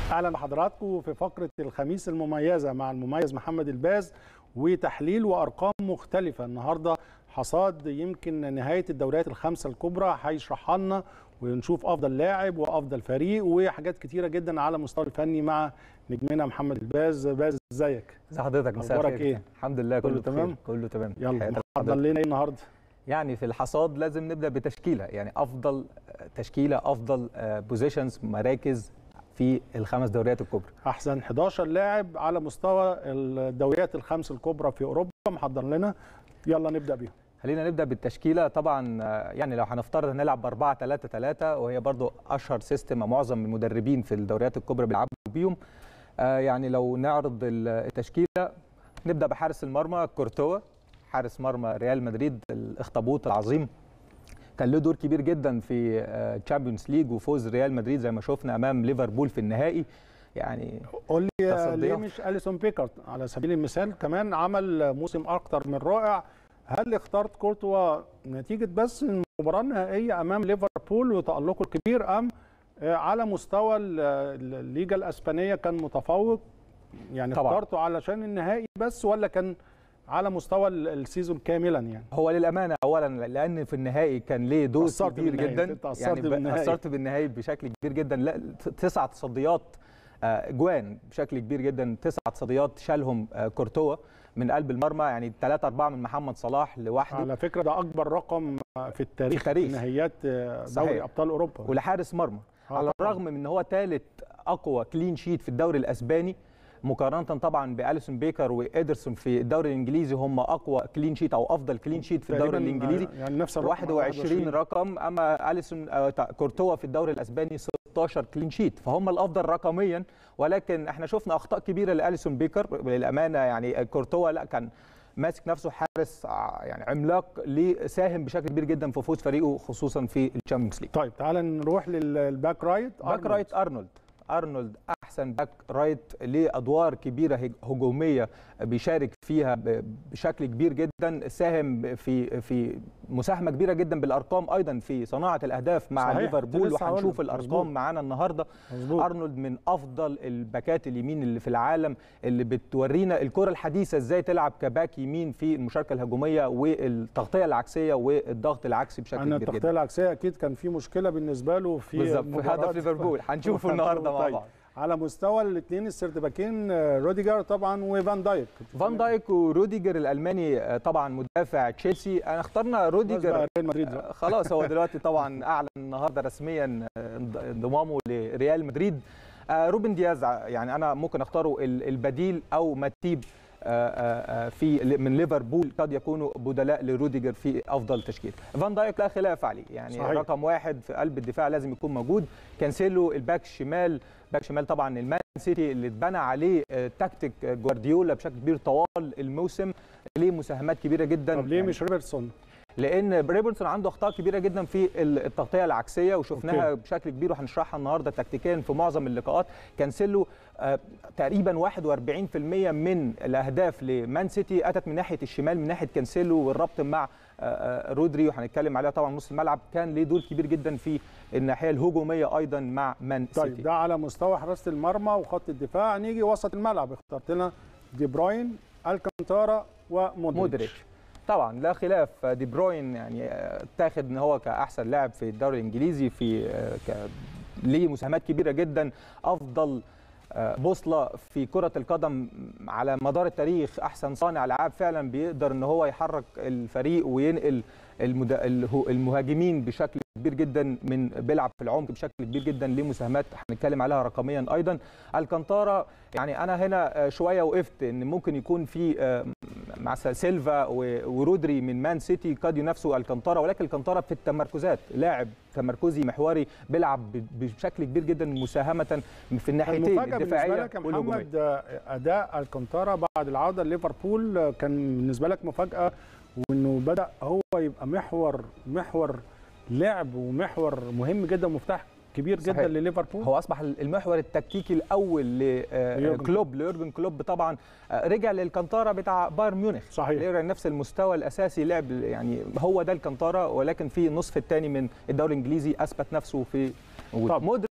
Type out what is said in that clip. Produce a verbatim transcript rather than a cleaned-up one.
اهلا بحضراتكم في فقره الخميس المميزه مع المميز محمد الباز وتحليل وارقام مختلفه. النهارده حصاد يمكن نهايه الدوريات الخمسه الكبرى، هيشرحها لنا ونشوف افضل لاعب وافضل فريق وحاجات كتيره جدا على المستوى الفني مع نجمنا محمد الباز. باز ازيك؟ ازي حضرتك؟ مساء الخير. ايه الحمد لله كله, كله تمام كله تمام. يلا محضر لنا ايه النهارده؟ يعني في الحصاد لازم نبدا بتشكيله، يعني افضل تشكيله، افضل بوزيشنز، مراكز في الخمس دوريات الكبرى، احسن احداشر لاعب على مستوى الدوريات الخمس الكبرى في اوروبا محضر لنا. يلا نبدا بيهم. خلينا نبدا بالتشكيله. طبعا يعني لو هنفترض هنلعب ب أربعة ثلاثة ثلاثة وهي برضو اشهر سيستم معظم المدربين في الدوريات الكبرى بيلعبوا بيهم. يعني لو نعرض التشكيله نبدا بحارس المرمى كورتوا، حارس مرمى ريال مدريد الاخطبوط العظيم، كان له دور كبير جدا في تشامبيونز ليج وفوز ريال مدريد زي ما شفنا امام ليفربول في النهائي. يعني قول لي ليه مش أليسون بيكر على سبيل المثال؟ كمان عمل موسم اكتر من رائع. هل اخترت كورتوا نتيجه بس المباراه النهائيه امام ليفربول وتالقه الكبير، ام على مستوى الليجا الاسبانيه كان متفوق؟ يعني طبعا اخترته علشان النهائي بس ولا كان على مستوى السيزون كاملا؟ يعني هو للامانه اولا لان في النهائي كان ليه دور كبير جدا، يعني بالنهائي. اثرت بالنهائي بشكل كبير جدا. لا تسع تصديات جوان بشكل كبير جدا، تسع تصديات شالهم كورتوا من قلب المرمى، يعني ثلاثة أربعة من محمد صلاح لوحده. على فكره ده اكبر رقم في التاريخ في تاريخ نهائيات دوري ابطال اوروبا ولحارس مرمى، على الرغم من ان هو ثالث اقوى كلين شيت في الدوري الاسباني مقارنه طبعا بأليسون بيكر وإيدرسون في الدوري الانجليزي، هم اقوى كلين شيت او افضل كلين شيت في الدوري الانجليزي، يعني نفس الرقم واحد وعشرين رقم. اما أليسون كورتوا في الدوري الاسباني ستاشر كلين شيت، فهم الافضل رقميا. ولكن احنا شفنا اخطاء كبيره لأليسون بيكر للامانه. يعني كورتوا لا كان ماسك نفسه حارس يعني عملاق، ليه ساهم بشكل كبير جدا في فوز فريقه خصوصا في الشامبيونز ليج. طيب تعال نروح للباك رايت. باك أرنولد. رايت ارنولد ارنولد احسن باك رايت، ليه ادوار كبيره هجوميه بيشارك فيها بشكل كبير جدا، ساهم في في مساهمه كبيره جدا بالارقام، ايضا في صناعه الاهداف مع صحيح. ليفربول، وهنشوف الارقام معانا النهارده. مزبوط. ارنولد من افضل الباكات اليمين اللي في العالم، اللي بتورينا الكره الحديثه ازاي تلعب كباك يمين في المشاركه الهجوميه والتغطيه العكسيه والضغط العكسي بشكل كبير جدا. التغطيه العكسيه اكيد كان في مشكله بالنسبه له في بالظبط في هدف ليفربول، هنشوفه النهارده مع بعض. على مستوى الاثنين السردباكين روديجر طبعا وفان دايك. فان دايك وروديجر الالماني طبعا مدافع تشيلسي. انا اخترنا روديجر خلاص، هو دلوقتي طبعا اعلن النهارده رسميا انضمامه لريال مدريد. روبن دياز يعني انا ممكن اختاره البديل او ماتيب في من ليفربول، قد يكونوا بدلاء لروديجر في افضل تشكيل. فان دايك لا خلاف عليه، يعني صحيح. رقم واحد في قلب الدفاع لازم يكون موجود. كانسيلو الباك الشمال، باك شمال طبعا المان سيتي اللي اتبنى عليه تكتيك جوارديولا بشكل كبير طوال الموسم، ليه مساهمات كبيره جدا. طب ليه يعني مش روبرتسون؟ لان ريبرتسون عنده اخطاء كبيره جدا في التغطيه العكسيه وشفناها أوكي. بشكل كبير وهنشرحها النهارده تكتيكيا في معظم اللقاءات. كانسيلو آه تقريبا واحد وأربعين بالمئة من الاهداف لمان سيتي اتت من ناحيه الشمال من ناحيه كانسيلو، والربط مع آه رودري وهنتكلم عليها طبعا نص الملعب كان ليه دور كبير جدا في الناحيه الهجوميه ايضا مع مان سيتي. طيب ده على مستوى حراسه المرمى وخط الدفاع. نيجي وسط الملعب، اخترت لنا دي بروين، الكانتارا ومودريتش. طبعا لا خلاف دي بروين، يعني اتاخد ان هو كاحسن لاعب في الدوري الانجليزي، في ليه مساهمات كبيره جدا، افضل بوصله في كره القدم على مدار التاريخ، احسن صانع العاب فعلا بيقدر ان هو يحرك الفريق وينقل المهاجمين بشكل كبير جدا، من بيلعب في العمق بشكل كبير جدا، ليه مساهمات هنتكلم عليها رقميا ايضا. الكانتارا يعني انا هنا شويه وقفت ان ممكن يكون في مع سيلفا ورودري من مان سيتي قد ينافسوا الكانتارا، ولكن الكانتارا في التمركزات لاعب تمركزي محوري بيلعب بشكل كبير جدا مساهمه في الناحيتين الدفاعيه والهجوميه. محمد اداء الكانتارا بعد العوده لليفربول كان بالنسبه لك مفاجاه، وانه بدا هو يبقى محور محور لعب ومحور مهم جدا، مفتاح كبير صحيح. جدا لليفربول. هو اصبح المحور التكتيكي الاول لكلوب ليورجن كلوب. طبعا رجع للكانتارا بتاع بايرن ميونخ، صحيح، رجع نفس المستوى الاساسي لعب، يعني هو ده الكانتارا، ولكن في النصف الثاني من الدوري الانجليزي اثبت نفسه في وجود.